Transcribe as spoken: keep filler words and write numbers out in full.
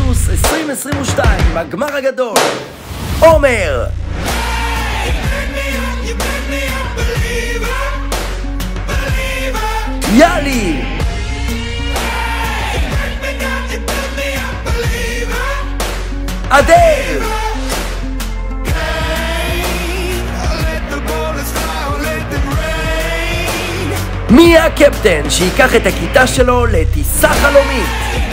פירדוס עשרים עשרים ושתיים, הגמר הגדול. עומר, יאלי, אדל, מי הקפטן שיקח את הכיתה שלו לטיסה חלומית?